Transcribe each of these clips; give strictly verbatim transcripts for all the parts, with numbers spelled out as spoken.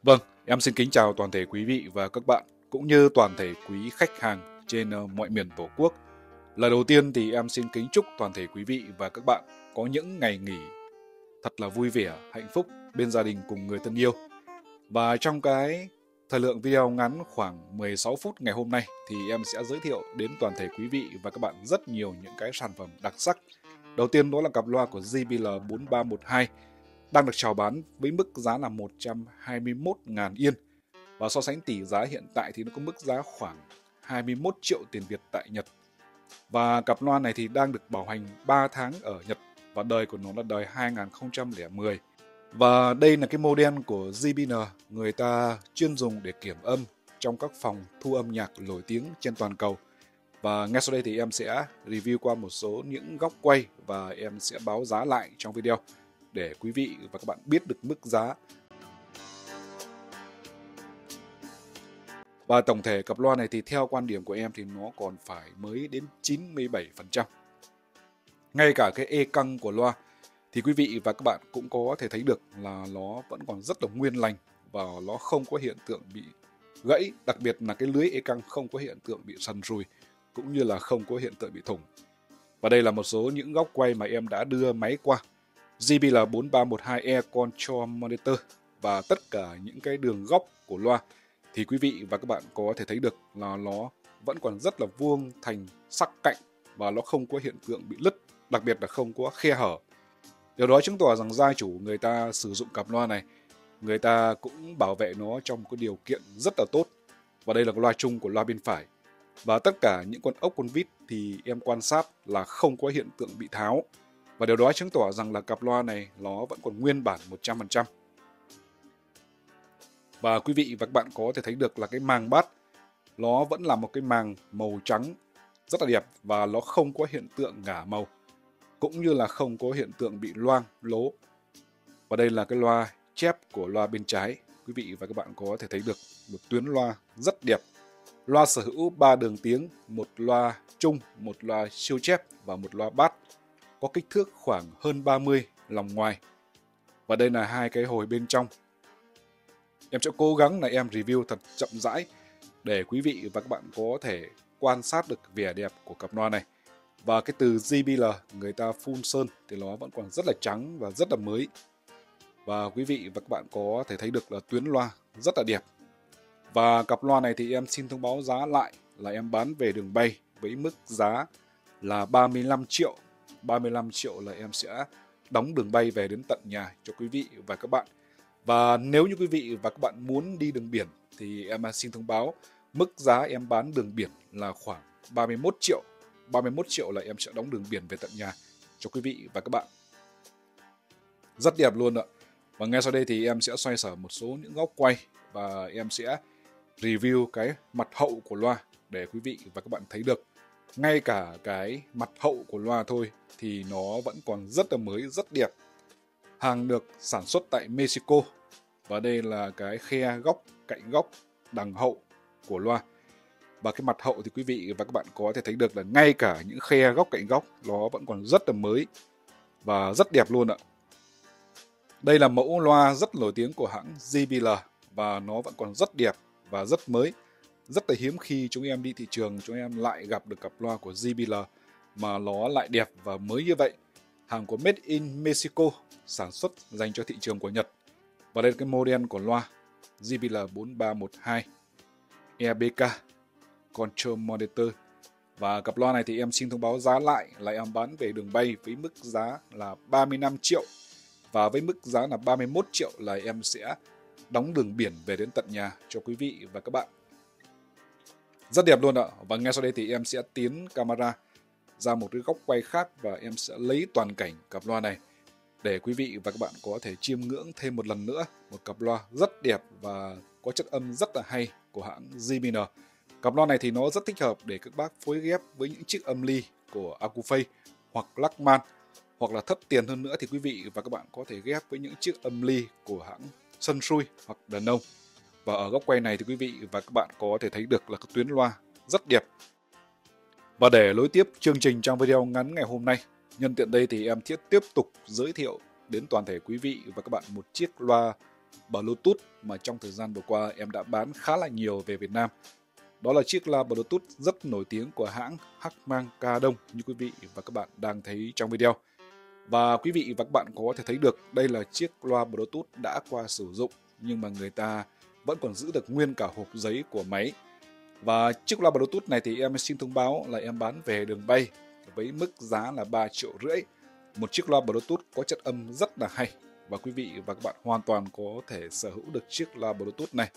Vâng, em xin kính chào toàn thể quý vị và các bạn, cũng như toàn thể quý khách hàng trên ờ, mọi miền Tổ quốc. Lời đầu tiên thì em xin kính chúc toàn thể quý vị và các bạn có những ngày nghỉ thật là vui vẻ, hạnh phúc bên gia đình cùng người thân yêu. Và trong cái thời lượng video ngắn khoảng mười sáu phút ngày hôm nay thì em sẽ giới thiệu đến toàn thể quý vị và các bạn rất nhiều những cái sản phẩm đặc sắc. Đầu tiên đó là cặp loa của J B L bốn ba một hai đang được chào bán với mức giá là một trăm hai mươi mốt nghìn yên. Và so sánh tỷ giá hiện tại thì nó có mức giá khoảng hai mươi mốt triệu tiền Việt tại Nhật. Và cặp loa này thì đang được bảo hành ba tháng ở Nhật và đời của nó là đời hai không không không. Và đây là cái model của J B L người ta chuyên dùng để kiểm âm trong các phòng thu âm nhạc nổi tiếng trên toàn cầu. Và ngay sau đây thì em sẽ review qua một số những góc quay và em sẽ báo giá lại trong video để quý vị và các bạn biết được mức giá. Và tổng thể cặp loa này thì theo quan điểm của em thì nó còn phải mới đến chín mươi bảy phần trăm. Ngay cả cái e căng của loa thì quý vị và các bạn cũng có thể thấy được là nó vẫn còn rất là nguyên lành và nó không có hiện tượng bị gãy, đặc biệt là cái lưới e căng không có hiện tượng bị sần sùi cũng như là không có hiện tượng bị thủng. Và đây là một số những góc quay mà em đã đưa máy qua. J B L bốn ba một hai Air Control Monitor và tất cả những cái đường góc của loa thì quý vị và các bạn có thể thấy được là nó vẫn còn rất là vuông thành sắc cạnh và nó không có hiện tượng bị lứt, đặc biệt là không có khe hở. Điều đó chứng tỏ rằng gia chủ người ta sử dụng cặp loa này, người ta cũng bảo vệ nó trong một cái điều kiện rất là tốt. Và đây là cái loa chung của loa bên phải. Và tất cả những con ốc con vít thì em quan sát là không có hiện tượng bị tháo. Và điều đó chứng tỏ rằng là cặp loa này nó vẫn còn nguyên bản một trăm phần trăm. Và quý vị và các bạn có thể thấy được là cái màng bass nó vẫn là một cái màng màu trắng rất là đẹp và nó không có hiện tượng ngả màu, cũng như là không có hiện tượng bị loang, lố. Và đây là cái loa chép của loa bên trái. Quý vị và các bạn có thể thấy được một tuyến loa rất đẹp. Loa sở hữu ba đường tiếng, một loa chung, một loa siêu chép và một loa bass. Có kích thước khoảng hơn ba mươi lòng ngoài. Và đây là hai cái hồi bên trong. Em sẽ cố gắng là em review thật chậm rãi để quý vị và các bạn có thể quan sát được vẻ đẹp của cặp loa này. Và cái từ J B L người ta phun sơn thì nó vẫn còn rất là trắng và rất là mới. Và quý vị và các bạn có thể thấy được là tuyến loa rất là đẹp. Và cặp loa này thì em xin thông báo giá lại là em bán về đường bay với mức giá là ba mươi lăm triệu. ba mươi lăm triệu là em sẽ đóng đường bay về đến tận nhà cho quý vị và các bạn. Và nếu như quý vị và các bạn muốn đi đường biển thì em xin thông báo mức giá em bán đường biển là khoảng ba mươi mốt triệu. ba mươi mốt triệu là em sẽ đóng đường biển về tận nhà cho quý vị và các bạn. Rất đẹp luôn ạ. Và ngay sau đây thì em sẽ xoay sở một số những góc quay và em sẽ review cái mặt hậu của loa để quý vị và các bạn thấy được. Ngay cả cái mặt hậu của loa thôi thì nó vẫn còn rất là mới, rất đẹp. Hàng được sản xuất tại Mexico. Và đây là cái khe góc, cạnh góc, đằng hậu của loa. Và cái mặt hậu thì quý vị và các bạn có thể thấy được là ngay cả những khe góc cạnh góc nó vẫn còn rất là mới và rất đẹp luôn ạ. Đây là mẫu loa rất nổi tiếng của hãng J B L và nó vẫn còn rất đẹp và rất mới. Rất là hiếm khi chúng em đi thị trường chúng em lại gặp được cặp loa của J B L mà nó lại đẹp và mới như vậy. Hàng của Made in Mexico, sản xuất dành cho thị trường của Nhật. Và đây là cái model của loa J B L bốn ba một hai E B K Control Monitor. Và cặp loa này thì em xin thông báo giá lại là em bán về đường bay với mức giá là ba mươi lăm triệu. Và với mức giá là ba mươi mốt triệu là em sẽ đóng đường biển về đến tận nhà cho quý vị và các bạn. Rất đẹp luôn ạ. Và ngay sau đây thì em sẽ tiến camera ra một cái góc quay khác và em sẽ lấy toàn cảnh cặp loa này để quý vị và các bạn có thể chiêm ngưỡng thêm một lần nữa một cặp loa rất đẹp và có chất âm rất là hay của hãng J B L. Cặp loa này thì nó rất thích hợp để các bác phối ghép với những chiếc âm ly của Acouphase hoặc Lachman, hoặc là thấp tiền hơn nữa thì quý vị và các bạn có thể ghép với những chiếc âm ly của hãng Sunsui hoặc Denon. Và ở góc quay này thì quý vị và các bạn có thể thấy được là cái tuyến loa rất đẹp. Và để nối tiếp chương trình trong video ngắn ngày hôm nay, nhân tiện đây thì em thiết tiếp tục giới thiệu đến toàn thể quý vị và các bạn một chiếc loa Bluetooth mà trong thời gian vừa qua em đã bán khá là nhiều về Việt Nam. Đó là chiếc loa Bluetooth rất nổi tiếng của hãng Harman Kardon như quý vị và các bạn đang thấy trong video. Và quý vị và các bạn có thể thấy được đây là chiếc loa Bluetooth đã qua sử dụng nhưng mà người ta vẫn còn giữ được nguyên cả hộp giấy của máy. Và chiếc loa Bluetooth này thì em xin thông báo là em bán về đường bay với mức giá là ba triệu rưỡi. Một chiếc loa Bluetooth có chất âm rất là hay và quý vị và các bạn hoàn toàn có thể sở hữu được chiếc loa Bluetooth này.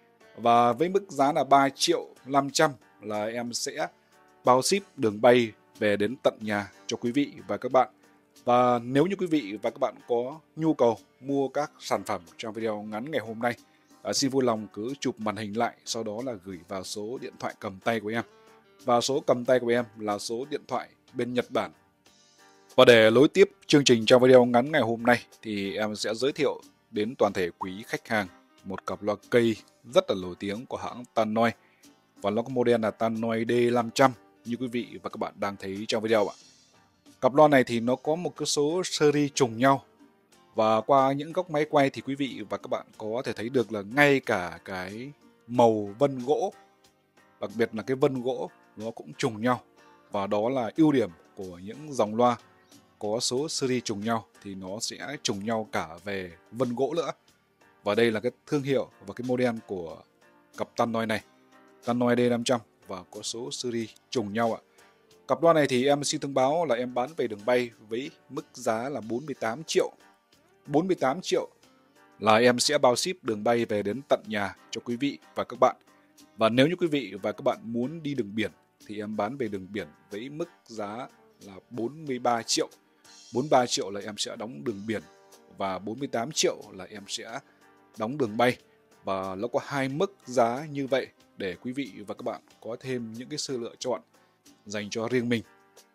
Và với mức giá là ba triệu năm trăm là em sẽ bao ship đường bay về đến tận nhà cho quý vị và các bạn. Và nếu như quý vị và các bạn có nhu cầu mua các sản phẩm trong video ngắn ngày hôm nay, à, xin vui lòng cứ chụp màn hình lại, sau đó là gửi vào số điện thoại cầm tay của em. Và số cầm tay của em là số điện thoại bên Nhật Bản. Và để nối tiếp chương trình trong video ngắn ngày hôm nay thì em sẽ giới thiệu đến toàn thể quý khách hàng một cặp loa cây rất là nổi tiếng của hãng Tannoy. Và nó có model là Tannoy D năm trăm như quý vị và các bạn đang thấy trong video ạ. Cặp loa này thì nó có một cái số series trùng nhau. Và qua những góc máy quay thì quý vị và các bạn có thể thấy được là ngay cả cái màu vân gỗ, đặc biệt là cái vân gỗ nó cũng trùng nhau. Và đó là ưu điểm của những dòng loa có số series trùng nhau thì nó sẽ trùng nhau cả về vân gỗ nữa. Và đây là cái thương hiệu và cái model của cặp Tannoy này, Tannoy D năm trăm và có số series trùng nhau ạ. Cặp loa này thì em xin thông báo là em bán về đường bay với mức giá là bốn mươi tám triệu. bốn mươi tám triệu là em sẽ bao ship đường bay về đến tận nhà cho quý vị và các bạn. Và nếu như quý vị và các bạn muốn đi đường biển thì em bán về đường biển với mức giá là bốn mươi ba triệu. bốn mươi ba triệu là em sẽ đóng đường biển và bốn mươi tám triệu là em sẽ đóng đường bay. Và nó có hai mức giá như vậy để quý vị và các bạn có thêm những cái sự lựa chọn dành cho riêng mình.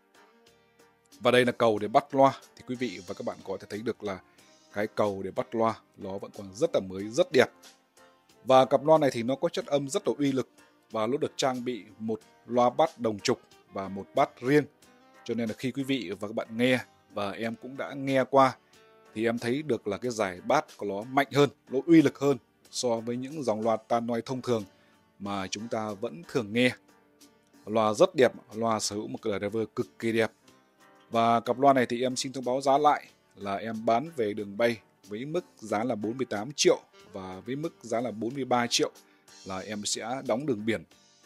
Và đây là cầu để bắt loa thì quý vị và các bạn có thể thấy được là cái cầu để bắt loa nó vẫn còn rất là mới, rất đẹp. Và cặp loa này thì nó có chất âm rất là uy lực và nó được trang bị một loa bass đồng trục và một bass riêng. Cho nên là khi quý vị và các bạn nghe, và em cũng đã nghe qua, thì em thấy được là cái giải bass của nó mạnh hơn, nó uy lực hơn so với những dòng loa Tannoy thông thường mà chúng ta vẫn thường nghe. Loa rất đẹp, loa sở hữu một cái driver cực kỳ đẹp. Và cặp loa này thì em xin thông báo giá lại là em bán về đường bay với mức giá là bốn mươi tám triệu và với mức giá là bốn mươi ba triệu là em sẽ đóng đường biển.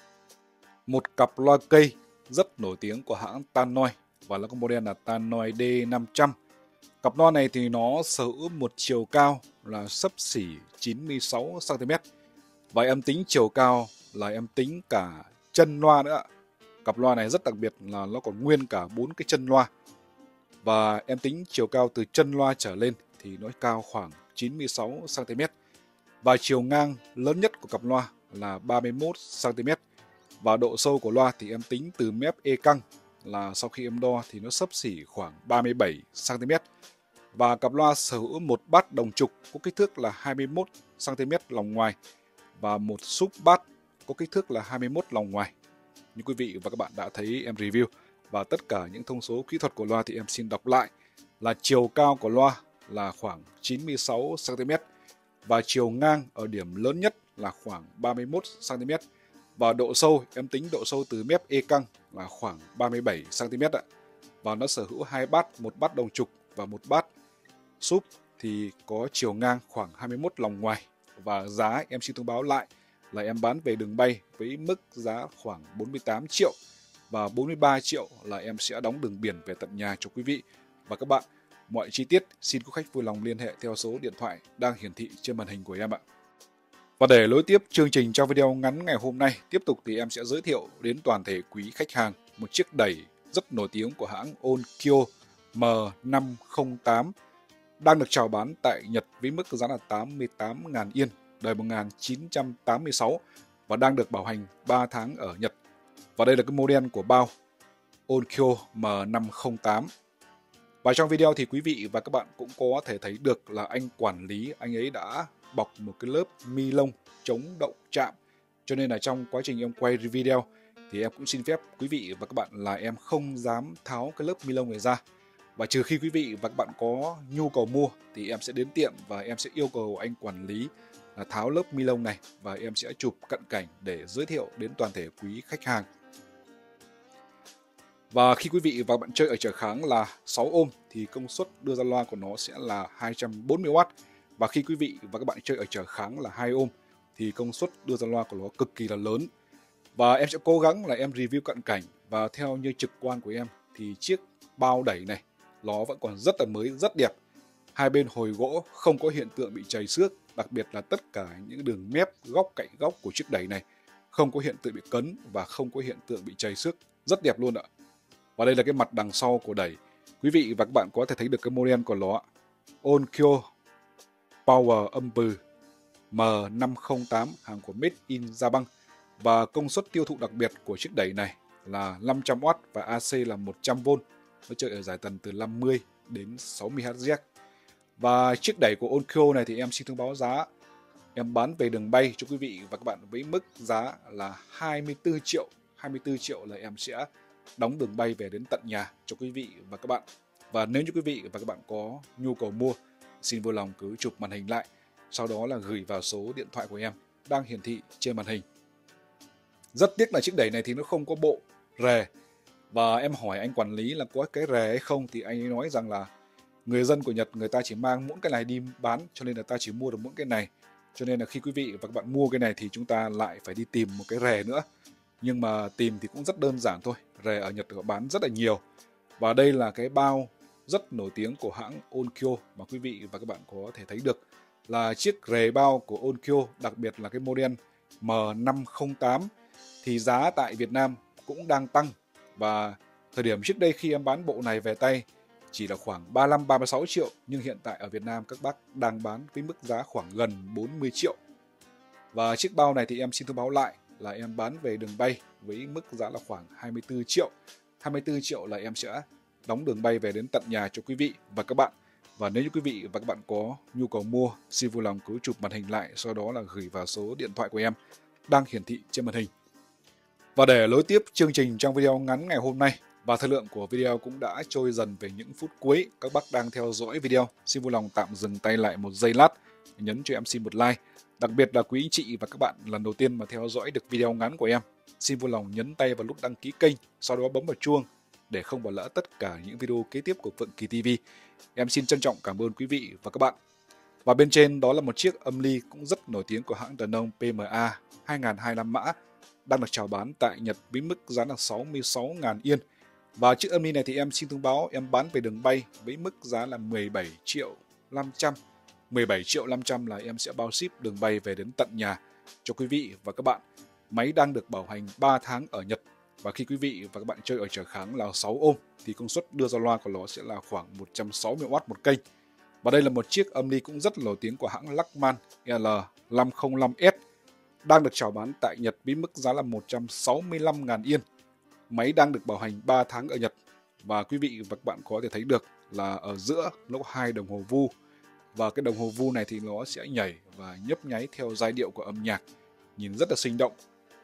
Một cặp loa cây rất nổi tiếng của hãng Tannoy và nó có model là Tannoy D năm trăm. Cặp loa này thì nó sở hữu một chiều cao là xấp xỉ chín mươi sáu xăng ti mét. Và em tính chiều cao là em tính cả chân loa nữa. Cặp loa này rất đặc biệt là nó còn nguyên cả bốn cái chân loa. Và em tính chiều cao từ chân loa trở lên thì nó cao khoảng chín mươi sáu xăng ti mét. Và chiều ngang lớn nhất của cặp loa là ba mươi mốt xăng ti mét. Và độ sâu của loa thì em tính từ mép E căng là sau khi em đo thì nó xấp xỉ khoảng ba mươi bảy xăng ti mét. Và cặp loa sở hữu một bass đồng trục có kích thước là hai mươi mốt xăng ti mét lòng ngoài và một sub bass có kích thước là hai mươi mốt lòng ngoài. Như quý vị và các bạn đã thấy em review. Và tất cả những thông số kỹ thuật của loa thì em xin đọc lại là chiều cao của loa là khoảng chín mươi sáu xăng ti mét và chiều ngang ở điểm lớn nhất là khoảng ba mươi mốt xăng ti mét. Và độ sâu, em tính độ sâu từ mép E căng là khoảng ba mươi bảy xăng ti mét ạ. Và nó sở hữu hai bass, một bass đồng trục và một bass sub thì có chiều ngang khoảng hai mươi mốt lòng ngoài. Và giá em xin thông báo lại là em bán về đường bay với mức giá khoảng bốn mươi tám triệu và bốn mươi ba triệu là em sẽ đóng đường biển về tận nhà cho quý vị và các bạn. Mọi chi tiết xin quý khách vui lòng liên hệ theo số điện thoại đang hiển thị trên màn hình của em ạ. Và để nối tiếp chương trình trong video ngắn ngày hôm nay, tiếp tục thì em sẽ giới thiệu đến toàn thể quý khách hàng một chiếc đẩy rất nổi tiếng của hãng Onkyo M năm không tám đang được chào bán tại Nhật với mức giá là tám mươi tám nghìn yên, đời một nghìn chín trăm tám mươi sáu và đang được bảo hành ba tháng ở Nhật. Và đây là cái model của bao Onkyo M năm không tám. Và trong video thì quý vị và các bạn cũng có thể thấy được là anh quản lý, anh ấy đã bọc một cái lớp ni lông chống động chạm. Cho nên là trong quá trình em quay video thì em cũng xin phép quý vị và các bạn là em không dám tháo cái lớp ni lông này ra. Và trừ khi quý vị và các bạn có nhu cầu mua thì em sẽ đến tiệm và em sẽ yêu cầu anh quản lý là tháo lớp ni lông này và em sẽ chụp cận cảnh để giới thiệu đến toàn thể quý khách hàng. Và khi quý vị và bạn chơi ở trở kháng là sáu ôm thì công suất đưa ra loa của nó sẽ là hai trăm bốn mươi oát. Và khi quý vị và các bạn chơi ở trở kháng là hai ôm thì công suất đưa ra loa của nó cực kỳ là lớn. Và em sẽ cố gắng là em review cận cảnh, và theo như trực quan của em thì chiếc bao đẩy này nó vẫn còn rất là mới, rất đẹp. Hai bên hồi gỗ không có hiện tượng bị chảy xước, đặc biệt là tất cả những đường mép, góc cạnh góc của chiếc đẩy này không có hiện tượng bị cấn và không có hiện tượng bị chảy xước, rất đẹp luôn ạ. Và đây là cái mặt đằng sau của đẩy. Quý vị và các bạn có thể thấy được cái model của nó, Onkyo Power Amp M năm không tám, hàng của Made in Japan. Và công suất tiêu thụ đặc biệt của chiếc đẩy này là năm trăm oát và a xê là một trăm vôn. Nó chơi ở giải tần từ năm mươi đến sáu mươi héc. Và chiếc đẩy của Onkyo này thì em xin thông báo giá. Em bán về đường bay cho quý vị và các bạn với mức giá là hai mươi tư triệu. hai mươi tư triệu là em sẽ đóng đường bay về đến tận nhà cho quý vị và các bạn. Và nếu như quý vị và các bạn có nhu cầu mua, xin vui lòng cứ chụp màn hình lại, sau đó là gửi vào số điện thoại của em đang hiển thị trên màn hình. Rất tiếc là chiếc đẩy này thì nó không có bộ rề. Và em hỏi anh quản lý là có cái rề hay không thì anh ấy nói rằng là người dân của Nhật người ta chỉ mang mỗi cái này đi bán, cho nên là ta chỉ mua được mỗi cái này. Cho nên là khi quý vị và các bạn mua cái này thì chúng ta lại phải đi tìm một cái rề nữa. Nhưng mà tìm thì cũng rất đơn giản thôi. Rề ở Nhật họ bán rất là nhiều. Và đây là cái bao rất nổi tiếng của hãng Onkyo mà quý vị và các bạn có thể thấy được là chiếc rề bao của Onkyo, đặc biệt là cái model M năm không tám thì giá tại Việt Nam cũng đang tăng. Và thời điểm trước đây khi em bán bộ này về tay chỉ là khoảng ba mươi lăm ba mươi sáu triệu, nhưng hiện tại ở Việt Nam các bác đang bán với mức giá khoảng gần bốn mươi triệu. Và chiếc bao này thì em xin thông báo lại là em bán về đường bay với mức giá là khoảng hai mươi tư triệu. hai mươi tư triệu là em sẽ đóng đường bay về đến tận nhà cho quý vị và các bạn. Và nếu như quý vị và các bạn có nhu cầu mua, xin vui lòng cứ chụp màn hình lại, sau đó là gửi vào số điện thoại của em đang hiển thị trên màn hình. Và để nối tiếp chương trình trong video ngắn ngày hôm nay, và thời lượng của video cũng đã trôi dần về những phút cuối, các bác đang theo dõi video, xin vui lòng tạm dừng tay lại một giây lát, nhấn cho em xin một like. Đặc biệt là quý anh chị và các bạn lần đầu tiên mà theo dõi được video ngắn của em, xin vui lòng nhấn tay vào nút đăng ký kênh, sau đó bấm vào chuông để không bỏ lỡ tất cả những video kế tiếp của Phượng Kỳ ti vi. Em xin trân trọng cảm ơn quý vị và các bạn. Và bên trên đó là một chiếc âm ly cũng rất nổi tiếng của hãng đàn ông pê em a hai nghìn hai mươi lăm mã, đang được chào bán tại Nhật với mức giá là sáu mươi sáu nghìn yên. Và chiếc âm ly này thì em xin thông báo em bán về đường bay với mức giá là mười bảy triệu năm trăm. mười bảy triệu năm trăm là em sẽ bao ship đường bay về đến tận nhà cho quý vị và các bạn. Máy đang được bảo hành ba tháng ở Nhật. Và khi quý vị và các bạn chơi ở trở kháng là sáu ôm thì công suất đưa ra loa của nó sẽ là khoảng một trăm sáu mươi oát một kênh. Và đây là một chiếc âm ly cũng rất nổi tiếng của hãng Lachman L năm không năm S, đang được chào bán tại Nhật với mức giá là một trăm sáu mươi lăm nghìn yên. Máy đang được bảo hành ba tháng ở Nhật. Và quý vị và các bạn có thể thấy được là ở giữa nó có hai đồng hồ vu. Và cái đồng hồ vu này thì nó sẽ nhảy và nhấp nháy theo giai điệu của âm nhạc, nhìn rất là sinh động.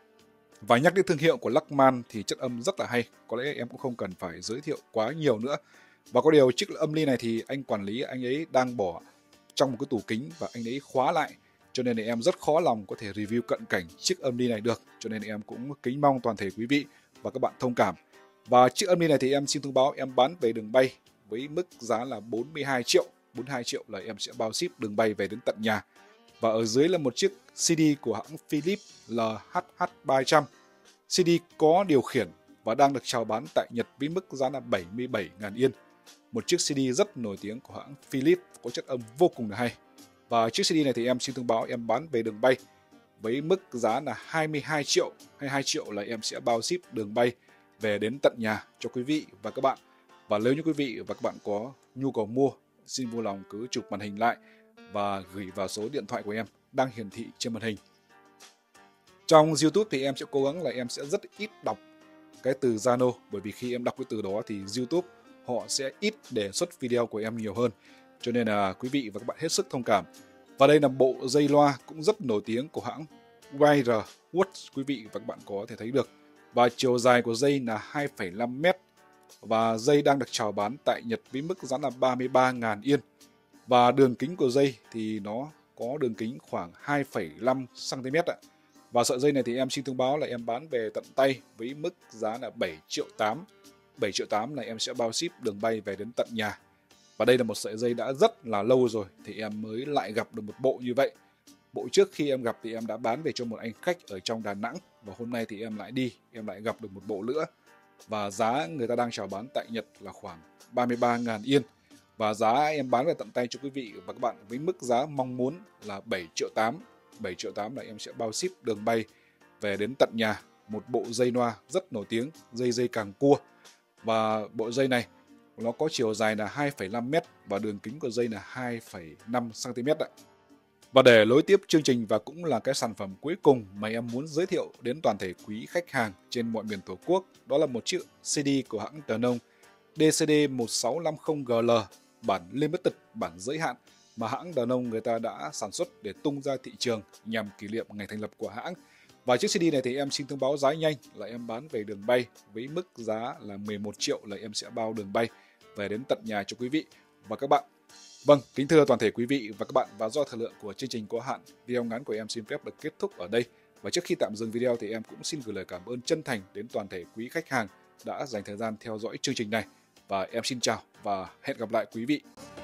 Và nhắc đến thương hiệu của Lachman thì chất âm rất là hay, có lẽ em cũng không cần phải giới thiệu quá nhiều nữa. Và có điều chiếc âm ly này thì anh quản lý anh ấy đang bỏ trong một cái tủ kính và anh ấy khóa lại, cho nên là em rất khó lòng có thể review cận cảnh chiếc âm ly này được, cho nên em cũng kính mong toàn thể quý vị và các bạn thông cảm. Và chiếc âm ly này thì em xin thông báo em bán về đường bay với mức giá là bốn mươi hai triệu. bốn mươi hai triệu là em sẽ bao ship đường bay về đến tận nhà. Và ở dưới là một chiếc xê đê của hãng Philips L H H ba trăm. xê đê có điều khiển và đang được chào bán tại Nhật với mức giá là bảy mươi bảy nghìn yên. Một chiếc xê đê rất nổi tiếng của hãng Philips có chất âm vô cùng là hay. Và chiếc xê đê này thì em xin thông báo em bán về đường bay với mức giá là hai mươi hai triệu. hai mươi hai triệu là em sẽ bao ship đường bay về đến tận nhà cho quý vị và các bạn. Và nếu như quý vị và các bạn có nhu cầu mua, xin vui lòng cứ chụp màn hình lại và gửi vào số điện thoại của em đang hiển thị trên màn hình. Trong YouTube thì em sẽ cố gắng là em sẽ rất ít đọc cái từ Zano, bởi vì khi em đọc cái từ đó thì YouTube họ sẽ ít đề xuất video của em nhiều hơn. Cho nên là quý vị và các bạn hết sức thông cảm. Và đây là bộ dây loa cũng rất nổi tiếng của hãng Wire Woods, quý vị và các bạn có thể thấy được. Và chiều dài của dây là hai phẩy năm mét, và dây đang được chào bán tại Nhật với mức giá là ba mươi ba nghìn yên. Và đường kính của dây thì nó có đường kính khoảng hai phẩy năm xăng-ti-mét ạ. Và sợi dây này thì em xin thông báo là em bán về tận tay với mức giá là bảy triệu tám. bảy triệu tám là em sẽ bao ship đường bay về đến tận nhà. Và đây là một sợi dây đã rất là lâu rồi thì em mới lại gặp được một bộ như vậy. Bộ trước khi em gặp thì em đã bán về cho một anh khách ở trong Đà Nẵng. Và hôm nay thì em lại đi, em lại gặp được một bộ nữa. Và giá người ta đang chào bán tại Nhật là khoảng ba mươi ba nghìn yên. Và giá em bán về tận tay cho quý vị và các bạn với mức giá mong muốn là bảy triệu tám. bảy triệu tám là em sẽ bao ship đường bay về đến tận nhà. Một bộ dây loa rất nổi tiếng, dây dây càng cua. Và bộ dây này nó có chiều dài là hai phẩy năm mét và đường kính của dây là hai phẩy năm xăng-ti-mét ạ. Và để nối tiếp chương trình và cũng là cái sản phẩm cuối cùng mà em muốn giới thiệu đến toàn thể quý khách hàng trên mọi miền Tổ quốc, đó là một chiếc xê đê của hãng Denon đê xê đê một sáu năm không G L bản limited, bản giới hạn mà hãng Denon người ta đã sản xuất để tung ra thị trường nhằm kỷ niệm ngày thành lập của hãng. Và chiếc xê đê này thì em xin thông báo giá nhanh là em bán về đường bay với mức giá là mười một triệu, là em sẽ bao đường bay về đến tận nhà cho quý vị và các bạn. Vâng, kính thưa toàn thể quý vị và các bạn, và do thời lượng của chương trình có hạn, video ngắn của em xin phép được kết thúc ở đây. Và trước khi tạm dừng video thì em cũng xin gửi lời cảm ơn chân thành đến toàn thể quý khách hàng đã dành thời gian theo dõi chương trình này. Và em xin chào và hẹn gặp lại quý vị.